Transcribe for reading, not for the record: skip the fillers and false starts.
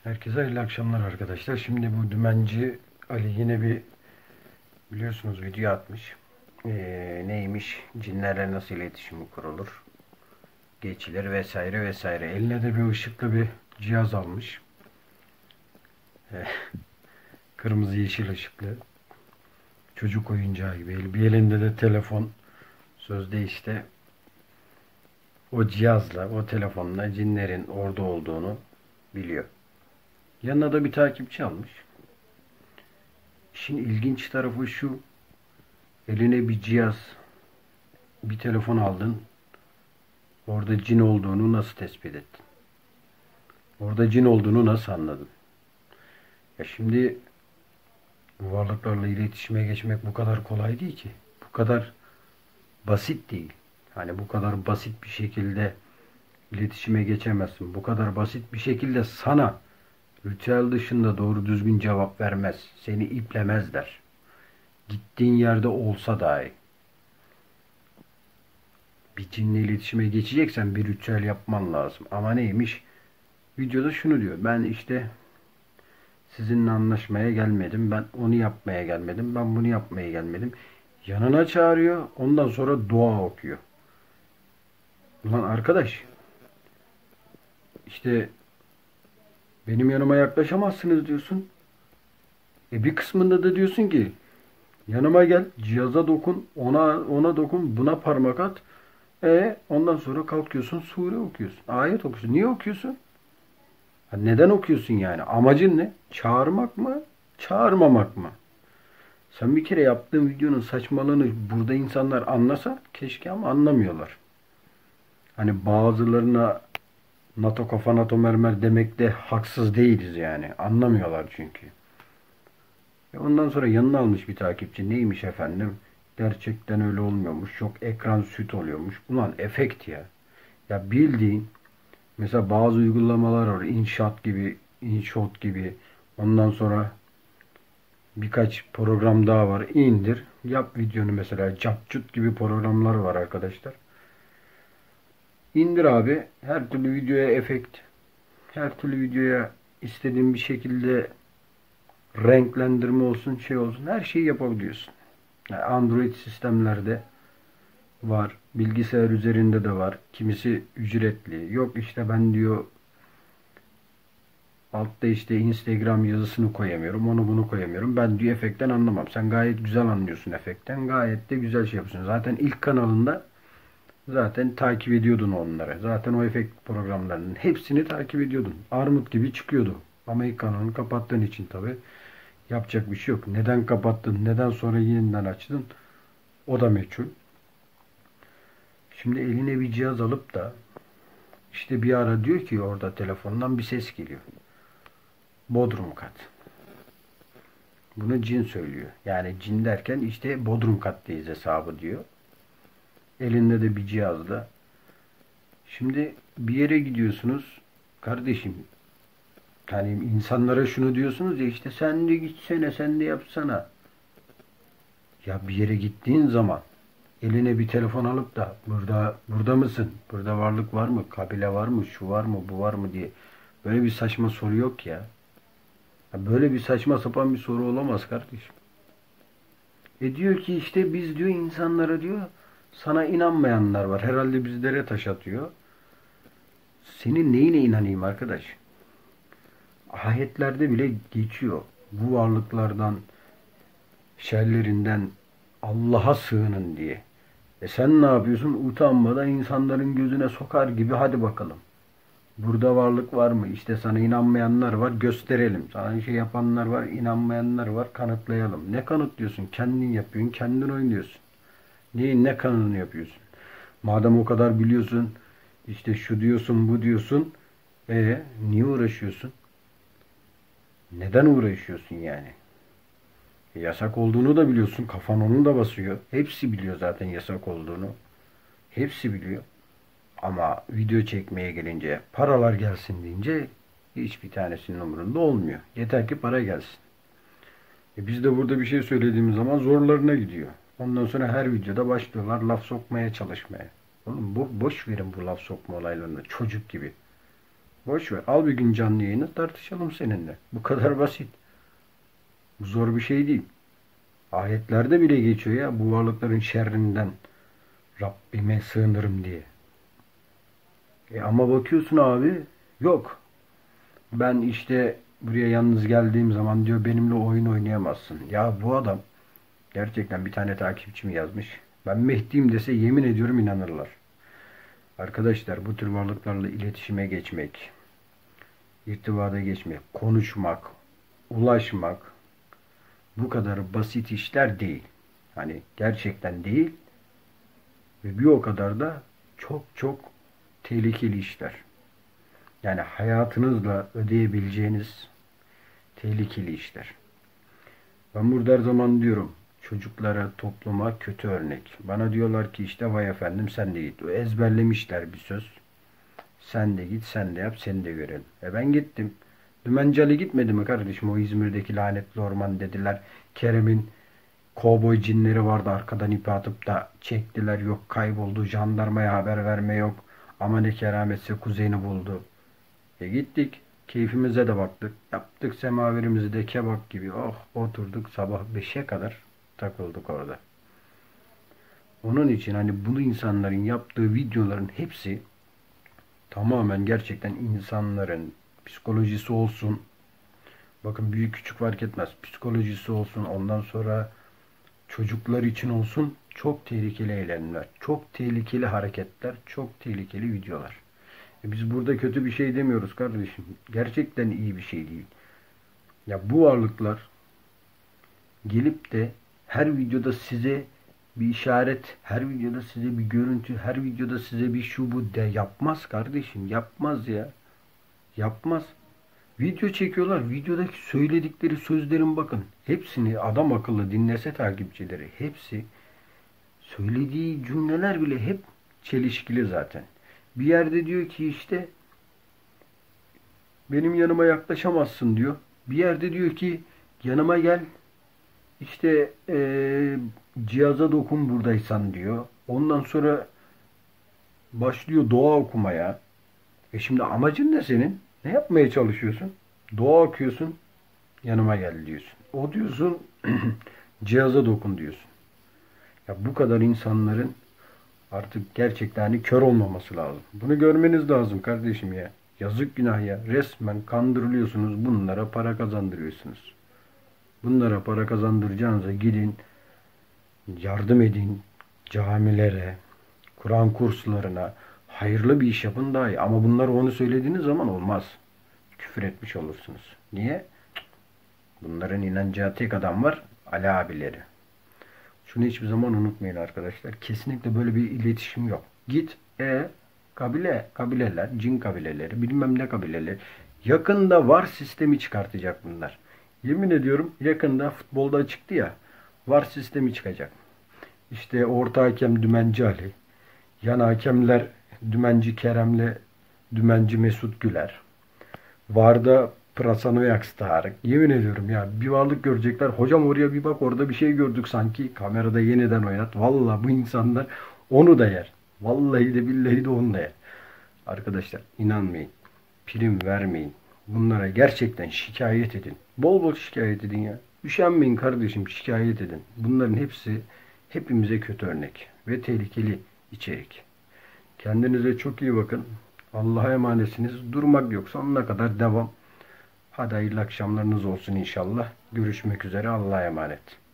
Herkese hayırlı akşamlar arkadaşlar. Şimdi bu Dümenci Ali yine bir biliyorsunuz video atmış. Neymiş? Cinlerle nasıl iletişim kurulur? Geçilir vesaire vesaire. Eline de bir ışıklı bir cihaz almış. Kırmızı yeşil ışıklı. Çocuk oyuncağı gibi. Bir elinde de telefon. Sözde işte o cihazla, o telefonla cinlerin orada olduğunu biliyor. Yanına da bir takipçi almış. İşin ilginç tarafı şu. Eline bir cihaz, bir telefon aldın. Orada cin olduğunu nasıl tespit ettin? Orada cin olduğunu nasıl anladın? Ya şimdi bu varlıklarla iletişime geçmek bu kadar kolay değil ki. Bu kadar basit değil. Hani bu kadar basit bir şekilde iletişime geçemezsin. Bu kadar basit bir şekilde sana ritüel dışında doğru düzgün cevap vermez. Seni iplemezler. Gittiğin yerde olsa dahi. Bir cinle iletişime geçeceksen bir ritüel yapman lazım. Ama neymiş? Videoda şunu diyor. Ben işte sizinle anlaşmaya gelmedim. Ben onu yapmaya gelmedim. Ben bunu yapmaya gelmedim. Yanına çağırıyor. Ondan sonra dua okuyor. Ulan arkadaş, işte benim yanıma yaklaşamazsınız diyorsun. Bir kısmında da diyorsun ki yanıma gel, cihaza dokun, ona dokun, buna parmak at. Ondan sonra kalkıyorsun, sure okuyorsun. Ayet okuyorsun. Niye okuyorsun? Neden okuyorsun yani? Amacın ne? Çağırmak mı? Çağırmamak mı? Sen bir kere yaptığın videonun saçmalığını burada insanlar anlasa keşke, ama anlamıyorlar. Hani bazılarına NATO kafa NATO mermer demekte haksız değiliz yani. Anlamıyorlar çünkü. Ondan sonra yanına almış bir takipçi. Neymiş efendim? Gerçekten öyle olmuyormuş. Çok ekran süt oluyormuş. Ulan efekt ya. Ya bildiğin mesela bazı uygulamalar var. InShot gibi, InShot gibi. Ondan sonra birkaç program daha var. İndir. Yap videonu mesela. CapCut gibi programlar var arkadaşlar. İndir abi. Her türlü videoya efekt. Her türlü videoya istediğin bir şekilde renklendirme olsun, şey olsun. Her şeyi yapabiliyorsun. Yani Android sistemlerde var. Bilgisayar üzerinde de var. Kimisi ücretli. Yok işte ben diyor altta işte Instagram yazısını koyamıyorum. Onu bunu koyamıyorum. Ben diyor efektten anlamam. Sen gayet güzel anlıyorsun efektten. Gayet de güzel şey yapıyorsun. Zaten ilk kanalında zaten takip ediyordun onları. Zaten o efekt programlarının hepsini takip ediyordun. Armut gibi çıkıyordu. Ama ilk kanalını kapattığın için tabi yapacak bir şey yok. Neden kapattın? Neden sonra yeniden açtın? O da meçhul. Şimdi eline bir cihaz alıp da işte bir ara diyor ki orada telefondan bir ses geliyor. Bodrum kat. Bunu cin söylüyor. Yani cin derken işte Bodrum kattayız hesabı diyor. Elinde de bir cihazla. Şimdi bir yere gidiyorsunuz. Kardeşim, yani insanlara şunu diyorsunuz ya, işte sen de gitsene, sen de yapsana. Ya bir yere gittiğin zaman eline bir telefon alıp da burada mısın? Burada varlık var mı? Kabile var mı? Şu var mı? Bu var mı diye. Böyle bir saçma soru yok ya. Böyle bir saçma sapan bir soru olamaz kardeşim. Diyor ki işte biz diyor insanlara diyor sana inanmayanlar var. Herhalde bizlere taş atıyor. Senin neyine inanayım arkadaş? Ayetlerde bile geçiyor. Bu varlıklardan, şerlerinden Allah'a sığının diye. Sen ne yapıyorsun? Utanmadan insanların gözüne sokar gibi hadi bakalım. Burada varlık var mı? İşte sana inanmayanlar var, gösterelim. Sana şey yapanlar var, inanmayanlar var, kanıtlayalım. Ne kanıtlıyorsun? Kendin yapıyorsun, kendin oynuyorsun. Ne kanını yapıyorsun? Madem o kadar biliyorsun, işte şu diyorsun, bu diyorsun. Niye uğraşıyorsun? Neden uğraşıyorsun yani? Yasak olduğunu da biliyorsun. Kafan onu da basıyor. Hepsi biliyor zaten yasak olduğunu. Hepsi biliyor. Ama video çekmeye gelince, paralar gelsin deyince hiçbir tanesinin umurunda olmuyor. Yeter ki para gelsin. Biz de burada bir şey söylediğimiz zaman zorlarına gidiyor. Ondan sonra her videoda başlıyorlar laf sokmaya çalışmaya. Oğlum boş verin bu laf sokma olaylarını. Çocuk gibi. Boş ver. Al bir gün canlı yayını tartışalım seninle. Bu kadar basit. Bu zor bir şey değil. Ayetlerde bile geçiyor ya bu varlıkların şerrinden Rabbime sığınırım diye. Ama bakıyorsun abi yok. Ben işte buraya yalnız geldiğim zaman diyor benimle oyun oynayamazsın. Ya bu adam gerçekten bir tane takipçim yazmış. Ben Mehdi'yim dese yemin ediyorum inanırlar. Arkadaşlar bu tür varlıklarla iletişime geçmek, irtibata geçmek, konuşmak, ulaşmak bu kadar basit işler değil. Hani gerçekten değil ve bir o kadar da çok çok tehlikeli işler. Yani hayatınızla ödeyebileceğiniz tehlikeli işler. Ben burada her zaman diyorum çocuklara, topluma kötü örnek. Bana diyorlar ki işte vay efendim sen de git. Ezberlemişler bir söz. Sen de git, sen de yap, seni de görelim. Ben gittim. Dümenci Ali gitmedi mi kardeşim? O İzmir'deki lanetli orman dediler. Kerem'in kovboy cinleri vardı arkadan ipi atıp da çektiler. Yok kayboldu. Jandarmaya haber verme yok. Ama ne kerametse kuzeni buldu. Gittik. Keyfimize de baktık. Yaptık semaverimizi de kebap gibi. Oh oturduk sabah 5'e kadar takıldık orada. Onun için hani bunu insanların yaptığı videoların hepsi tamamen gerçekten insanların psikolojisi olsun. Bakın büyük küçük fark etmez. Psikolojisi olsun. Ondan sonra çocuklar için olsun. Çok tehlikeli eylemler. Çok tehlikeli hareketler. Çok tehlikeli videolar. Biz burada kötü bir şey demiyoruz kardeşim. Gerçekten iyi bir şey değil. Ya bu varlıklar gelip de her videoda size bir işaret, her videoda size bir görüntü, her videoda size bir şu bu de yapmaz kardeşim. Yapmaz ya. Yapmaz. Video çekiyorlar. Videodaki söyledikleri sözlerin bakın. Hepsini adam akıllı dinlese takipçileri. Hepsi söylediği cümleler bile hep çelişkili zaten. Bir yerde diyor ki işte benim yanıma yaklaşamazsın diyor. Bir yerde diyor ki yanıma gel işte cihaza dokun buradaysan diyor. Ondan sonra başlıyor dua okumaya. Şimdi amacın ne senin? Ne yapmaya çalışıyorsun? Dua okuyorsun, yanıma gel diyorsun. O diyorsun cihaza dokun diyorsun. Ya bu kadar insanların artık gerçekten hani kör olmaması lazım. Bunu görmeniz lazım kardeşim ya. Yazık günah ya. Resmen kandırılıyorsunuz. Bunlara para kazandırıyorsunuz. Bunlara para kazandıracağınıza gidin, yardım edin camilere, Kur'an kurslarına, hayırlı bir iş yapın daha iyi. Ama bunları onu söylediğiniz zaman olmaz. Küfür etmiş olursunuz. Niye? Bunların inanacağı tek adam var, Ali abileri. Şunu hiçbir zaman unutmayın arkadaşlar. Kesinlikle böyle bir iletişim yok. Git, kabileler, cin kabileleri, bilmem ne kabileleri. Yakında var sistemi çıkartacak bunlar. Yemin ediyorum yakında futbolda çıktı ya, var sistemi çıkacak. İşte orta hakem Dümenci Ali, yan hakemler Dümenci Kerem'le Dümenci Mesut Güler. Varda Prasanoyaks Tarık. Yemin ediyorum ya bir varlık görecekler. Hocam oraya bir bak orada bir şey gördük sanki. Kamerada yeniden oynat. Vallahi bu insanlar onu da yer. Vallahi de billahi de onu da yer. Arkadaşlar inanmayın. Prim vermeyin. Bunlara gerçekten şikayet edin. Bol bol şikayet edin ya. Üşenmeyin kardeşim şikayet edin. Bunların hepsi hepimize kötü örnek ve tehlikeli içerik. Kendinize çok iyi bakın. Allah'a emanetsiniz. Durmak yok. Sonuna kadar devam. Hadi hayırlı akşamlarınız olsun inşallah. Görüşmek üzere. Allah'a emanet.